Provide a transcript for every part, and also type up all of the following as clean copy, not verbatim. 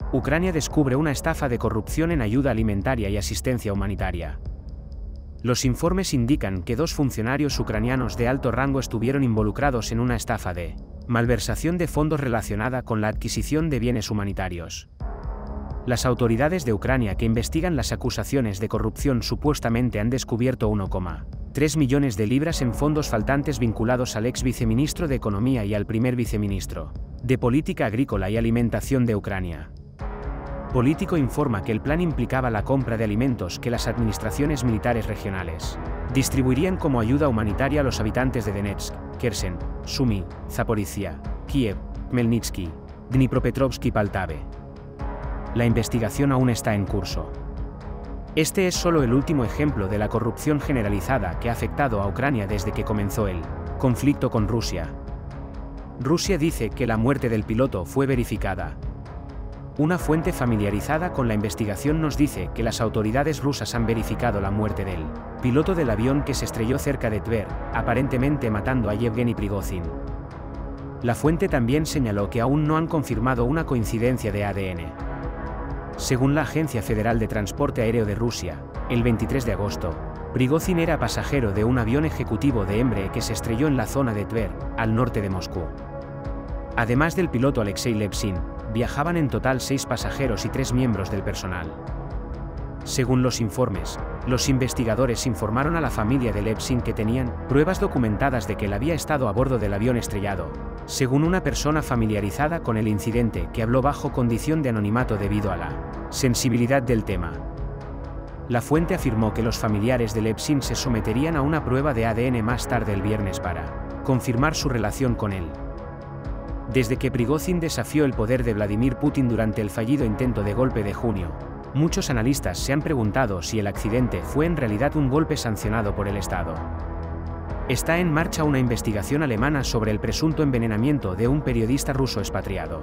Ucrania descubre una estafa de corrupción en ayuda alimentaria y asistencia humanitaria. Los informes indican que 2 funcionarios ucranianos de alto rango estuvieron involucrados en una estafa de malversación de fondos relacionada con la adquisición de bienes humanitarios. Las autoridades de Ucrania que investigan las acusaciones de corrupción supuestamente han descubierto 1,3 millones de libras en fondos faltantes vinculados al ex viceministro de Economía y al primer viceministro de Política Agrícola y Alimentación de Ucrania. Político informa que el plan implicaba la compra de alimentos que las administraciones militares regionales distribuirían como ayuda humanitaria a los habitantes de Donetsk, Kherson, Sumy, Zaporizhia, Kiev, Khmelnytsky, Dnipropetrovsk y Poltava. La investigación aún está en curso. Este es solo el último ejemplo de la corrupción generalizada que ha afectado a Ucrania desde que comenzó el conflicto con Rusia. Rusia dice que la muerte del piloto fue verificada. Una fuente familiarizada con la investigación nos dice que las autoridades rusas han verificado la muerte del piloto del avión que se estrelló cerca de Tver, aparentemente matando a Yevgeny Prigozhin. La fuente también señaló que aún no han confirmado una coincidencia de ADN. Según la Agencia Federal de Transporte Aéreo de Rusia, el 23 de agosto, Prigozhin era pasajero de un avión ejecutivo de Embraer que se estrelló en la zona de Tver, al norte de Moscú. Además del piloto Alexei Levsin, viajaban en total 6 pasajeros y 3 miembros del personal. Según los informes, los investigadores informaron a la familia de Levsin que tenían pruebas documentadas de que él había estado a bordo del avión estrellado, según una persona familiarizada con el incidente que habló bajo condición de anonimato debido a la sensibilidad del tema. La fuente afirmó que los familiares de Levsin se someterían a una prueba de ADN más tarde el viernes para confirmar su relación con él. Desde que Prigozhin desafió el poder de Vladimir Putin durante el fallido intento de golpe de junio, muchos analistas se han preguntado si el accidente fue en realidad un golpe sancionado por el Estado. Está en marcha una investigación alemana sobre el presunto envenenamiento de un periodista ruso expatriado.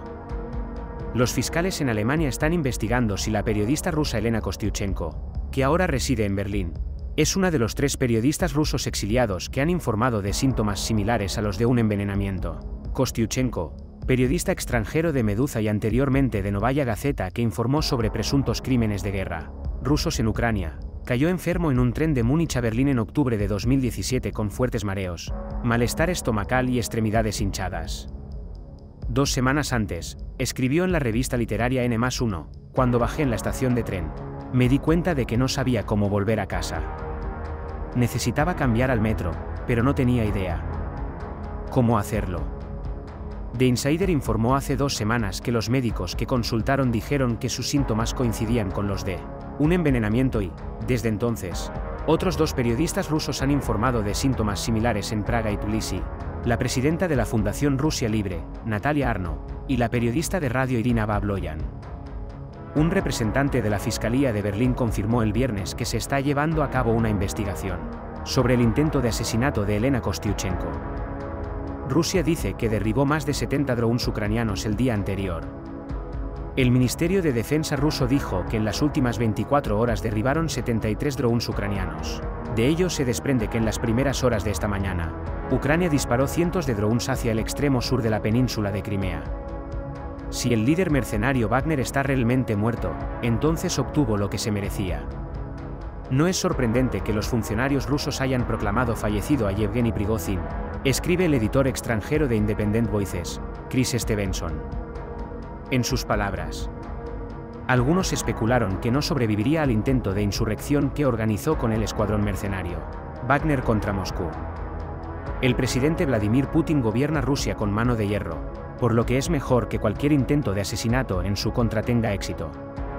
Los fiscales en Alemania están investigando si la periodista rusa Elena Kostyuchenko, que ahora reside en Berlín, es una de los 3 periodistas rusos exiliados que han informado de síntomas similares a los de un envenenamiento. Kostyuchenko, periodista extranjero de Meduza y anteriormente de Novaya Gazeta que informó sobre presuntos crímenes de guerra rusos en Ucrania, cayó enfermo en un tren de Múnich a Berlín en octubre de 2017 con fuertes mareos, malestar estomacal y extremidades hinchadas. 2 semanas antes, escribió en la revista literaria N+1, cuando bajé en la estación de tren, me di cuenta de que no sabía cómo volver a casa. Necesitaba cambiar al metro, pero no tenía idea cómo hacerlo. The Insider informó hace 2 semanas que los médicos que consultaron dijeron que sus síntomas coincidían con los de un envenenamiento y, desde entonces, otros 2 periodistas rusos han informado de síntomas similares en Praga y Tbilisi, la presidenta de la Fundación Rusia Libre, Natalia Arno, y la periodista de radio Irina Babloyan. Un representante de la Fiscalía de Berlín confirmó el viernes que se está llevando a cabo una investigación sobre el intento de asesinato de Elena Kostyuchenko. Rusia dice que derribó más de 70 drones ucranianos el día anterior. El Ministerio de Defensa ruso dijo que en las últimas 24 horas derribaron 73 drones ucranianos. De ello se desprende que en las primeras horas de esta mañana, Ucrania disparó cientos de drones hacia el extremo sur de la península de Crimea. Si el líder mercenario Wagner está realmente muerto, entonces obtuvo lo que se merecía. No es sorprendente que los funcionarios rusos hayan proclamado fallecido a Yevgeny Prigozhin, escribe el editor extranjero de Independent Voices, Chris Stevenson. En sus palabras, algunos especularon que no sobreviviría al intento de insurrección que organizó con el escuadrón mercenario Wagner contra Moscú. El presidente Vladimir Putin gobierna Rusia con mano de hierro, por lo que es mejor que cualquier intento de asesinato en su contra tenga éxito.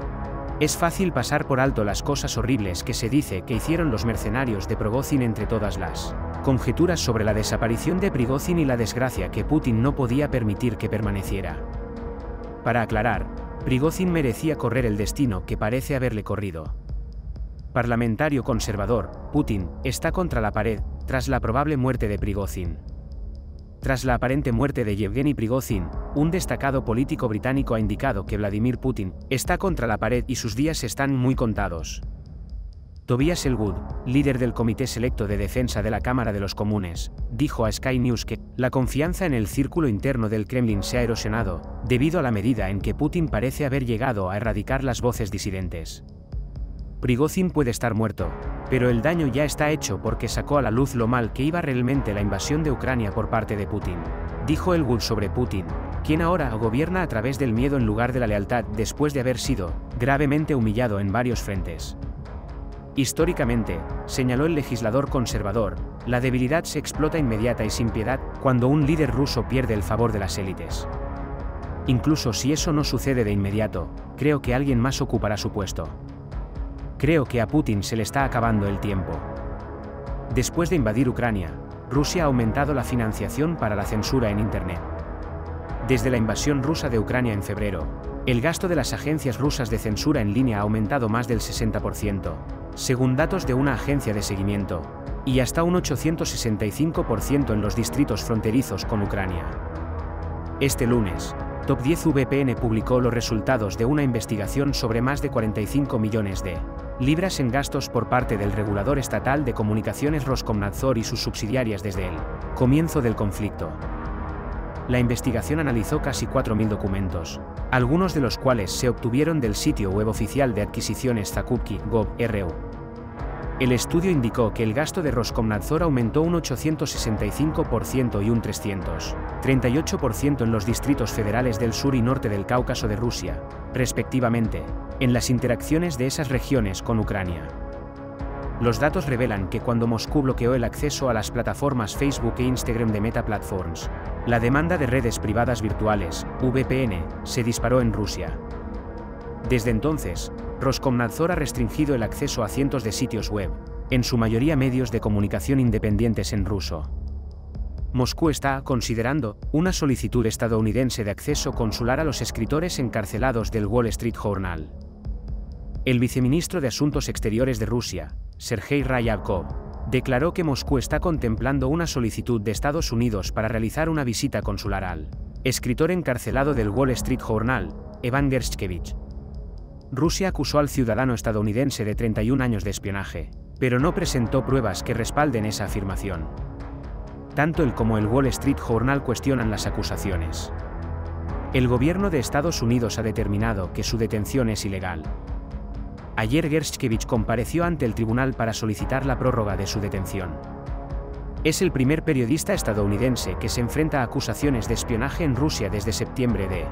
Es fácil pasar por alto las cosas horribles que se dice que hicieron los mercenarios de Prigozhin entre todas las conjeturas sobre la desaparición de Prigozhin y la desgracia que Putin no podía permitir que permaneciera. Para aclarar, Prigozhin merecía correr el destino que parece haberle corrido. Parlamentario conservador, Putin está contra la pared, tras la probable muerte de Prigozhin. Tras la aparente muerte de Yevgeny Prigozhin, un destacado político británico ha indicado que Vladimir Putin está contra la pared y sus días están muy contados. Tobias Ellwood, líder del Comité Selecto de Defensa de la Cámara de los Comunes, dijo a Sky News que la confianza en el círculo interno del Kremlin se ha erosionado, debido a la medida en que Putin parece haber llegado a erradicar las voces disidentes. Prigozhin puede estar muerto, pero el daño ya está hecho porque sacó a la luz lo mal que iba realmente la invasión de Ucrania por parte de Putin, dijo Ellwood sobre Putin, quien ahora gobierna a través del miedo en lugar de la lealtad después de haber sido gravemente humillado en varios frentes. Históricamente, señaló el legislador conservador, la debilidad se explota inmediata y sin piedad cuando un líder ruso pierde el favor de las élites. Incluso si eso no sucede de inmediato, creo que alguien más ocupará su puesto. Creo que a Putin se le está acabando el tiempo. Después de invadir Ucrania, Rusia ha aumentado la financiación para la censura en Internet. Desde la invasión rusa de Ucrania en febrero, el gasto de las agencias rusas de censura en línea ha aumentado más del 60%, según datos de una agencia de seguimiento, y hasta un 865% en los distritos fronterizos con Ucrania. Este lunes, Top 10 VPN publicó los resultados de una investigación sobre más de 45 millones de libras en gastos por parte del regulador estatal de comunicaciones Roskomnadzor y sus subsidiarias desde el comienzo del conflicto. La investigación analizó casi 4.000 documentos, algunos de los cuales se obtuvieron del sitio web oficial de adquisiciones Zakupki.gov.ru. El estudio indicó que el gasto de Roskomnadzor aumentó un 865% y un 338% en los distritos federales del sur y norte del Cáucaso de Rusia, respectivamente, en las interacciones de esas regiones con Ucrania. Los datos revelan que cuando Moscú bloqueó el acceso a las plataformas Facebook e Instagram de Meta Platforms, la demanda de redes privadas virtuales, VPN, se disparó en Rusia. Desde entonces, Roskomnadzor ha restringido el acceso a cientos de sitios web, en su mayoría medios de comunicación independientes en ruso. Moscú está considerando una solicitud estadounidense de acceso consular a los escritores encarcelados del Wall Street Journal. El viceministro de Asuntos Exteriores de Rusia, Sergei Ryabkov, declaró que Moscú está contemplando una solicitud de Estados Unidos para realizar una visita consular al escritor encarcelado del Wall Street Journal, Evan Gershkovich. Rusia acusó al ciudadano estadounidense de 31 años de espionaje, pero no presentó pruebas que respalden esa afirmación. Tanto él como el Wall Street Journal cuestionan las acusaciones. El gobierno de Estados Unidos ha determinado que su detención es ilegal. Ayer Gershkovich compareció ante el tribunal para solicitar la prórroga de su detención. Es el primer periodista estadounidense que se enfrenta a acusaciones de espionaje en Rusia desde septiembre de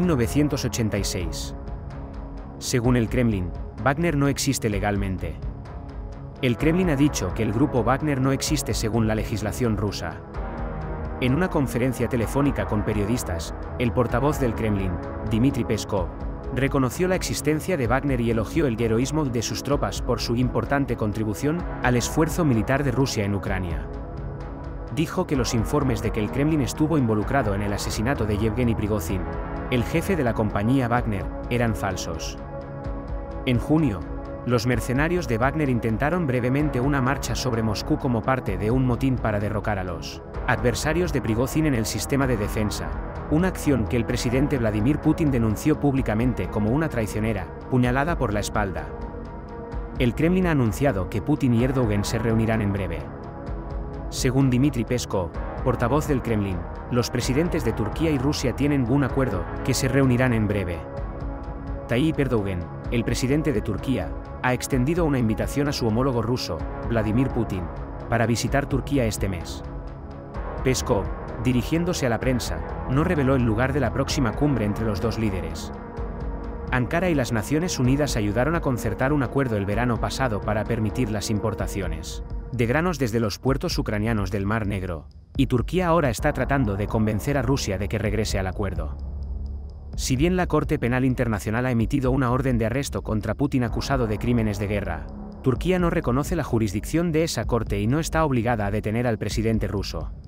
1986. Según el Kremlin, Wagner no existe legalmente. El Kremlin ha dicho que el grupo Wagner no existe según la legislación rusa. En una conferencia telefónica con periodistas, el portavoz del Kremlin, Dmitry Peskov, reconoció la existencia de Wagner y elogió el heroísmo de sus tropas por su importante contribución al esfuerzo militar de Rusia en Ucrania. Dijo que los informes de que el Kremlin estuvo involucrado en el asesinato de Yevgeny Prigozhin, el jefe de la compañía Wagner, eran falsos. En junio, los mercenarios de Wagner intentaron brevemente una marcha sobre Moscú como parte de un motín para derrocar a los adversarios de Prigozhin en el sistema de defensa, una acción que el presidente Vladimir Putin denunció públicamente como una traicionera, puñalada por la espalda. El Kremlin ha anunciado que Putin y Erdogan se reunirán en breve. Según Dmitry Peskov, portavoz del Kremlin, los presidentes de Turquía y Rusia tienen un acuerdo, que se reunirán en breve. Tayyip Erdogan, el presidente de Turquía, ha extendido una invitación a su homólogo ruso, Vladimir Putin, para visitar Turquía este mes. Peskov, dirigiéndose a la prensa, no reveló el lugar de la próxima cumbre entre los dos líderes. Ankara y las Naciones Unidas ayudaron a concertar un acuerdo el verano pasado para permitir las importaciones de granos desde los puertos ucranianos del Mar Negro, y Turquía ahora está tratando de convencer a Rusia de que regrese al acuerdo. Si bien la Corte Penal Internacional ha emitido una orden de arresto contra Putin acusado de crímenes de guerra, Turquía no reconoce la jurisdicción de esa corte y no está obligada a detener al presidente ruso.